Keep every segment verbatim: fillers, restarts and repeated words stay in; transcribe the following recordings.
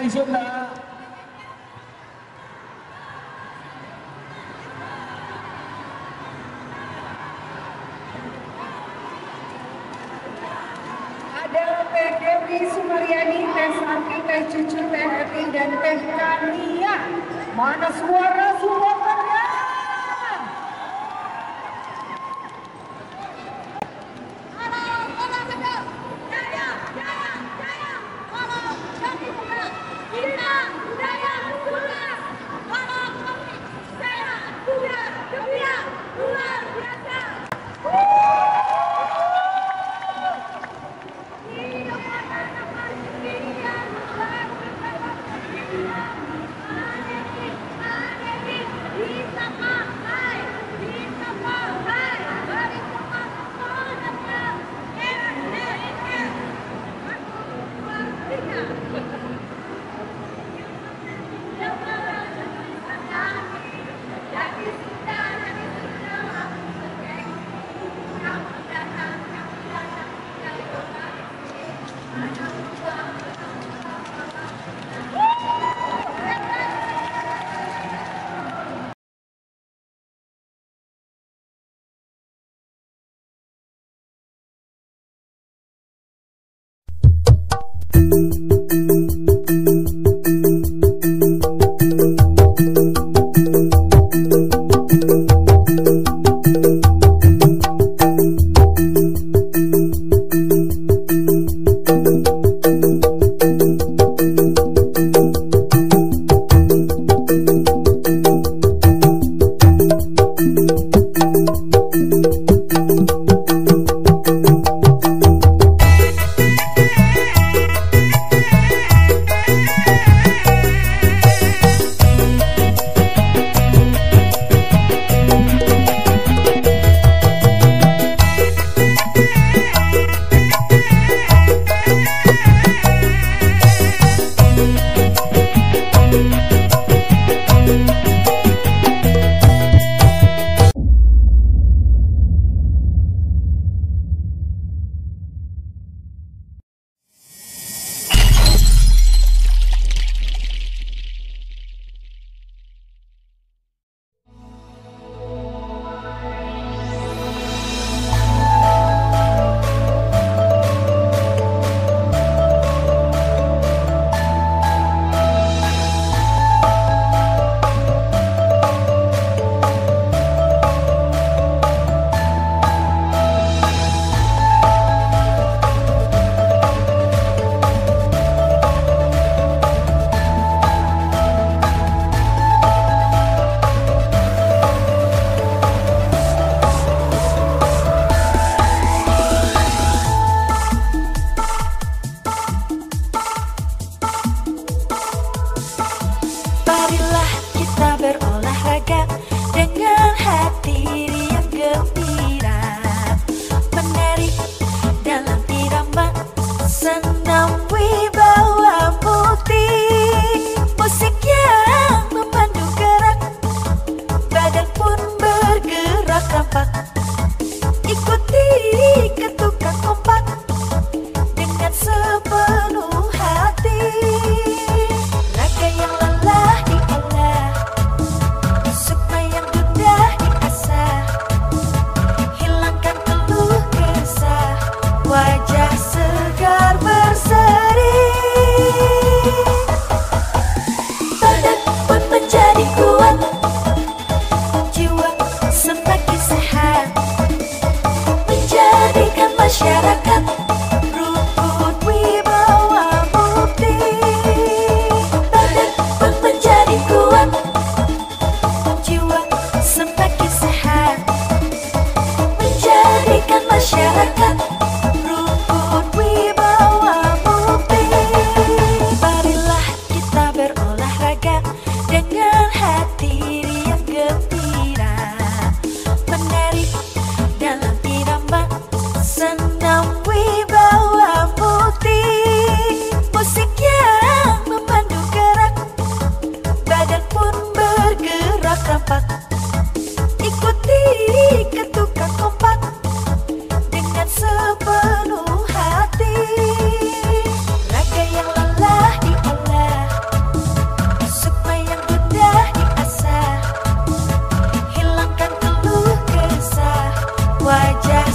di Sunda. Ada Teh Dewi Sumaryani, Teh Santi, Teh Cucu, Teh Eti, dan Teh Kania. Mana suara supporternya?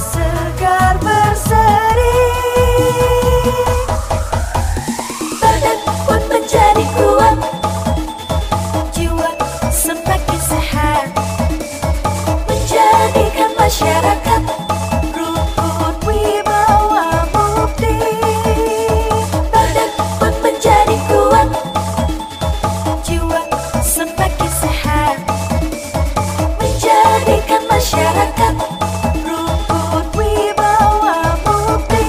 segar berseri. Badan pun menjadi kuat, jiwa semakin sehat, menjadikan masyarakat rukun wibawa mukti. Badan pun menjadi kuat, jiwa semakin sehat, menjadikan masyarakat rukun wibawa mukti.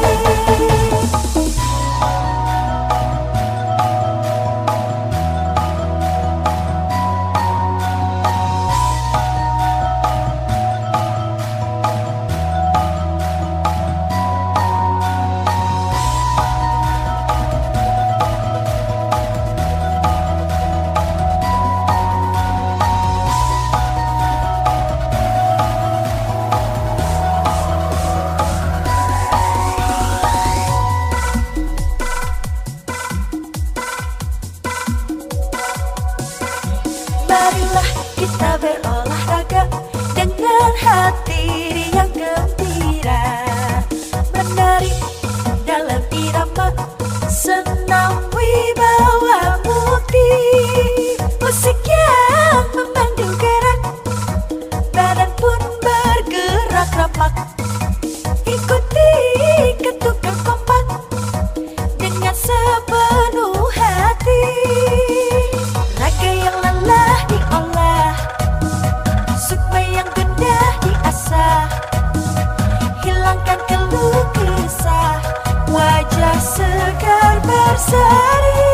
Marilah kita berolahraga dengan hati yang gembira, menari dalam irama senam wibawa mukti. Musik yang memandu gerak, badan pun bergerak rapat. Ikuti ketukan kompak dengan sepenuh hati. Raga yang lelah diolah, sukma yang gundah diasah, hilangkan keluh kesah, wajah segar berseri.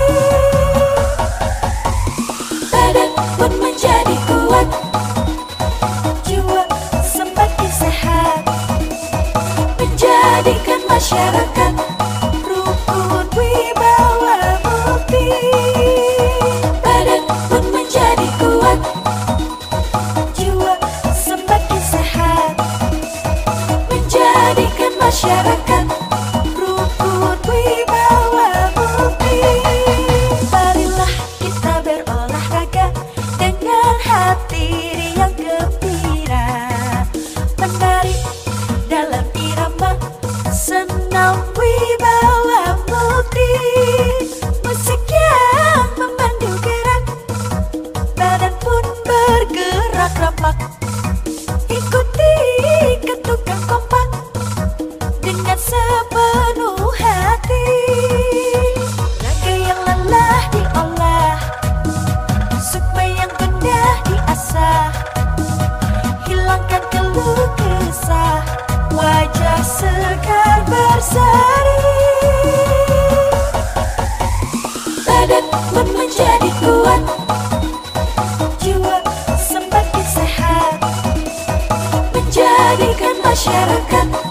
Badan pun menjadi kuat, jiwa semakin sehat, menjadikan masyarakat rukun wibawa mukti. Badan pun menjadi kuat, jiwa semakin sehat, menjadikan masyarakat rukun wibawa mukti. Marilah kita berolahraga dengan hati yang gembira, menari dalam irama senam wibawa mukti. Musik yang memandu gerak, badan pun bergerak rapat. Ikuti ketukan kompak dengan sepenuh hati. Raga yang lelah diolah, sukma yang gundah diasah, hilangkan keluh kesah, wajah segar berseri. Badan pun menjadi kuat, jiwa semakin sehat, menjadikan masyarakat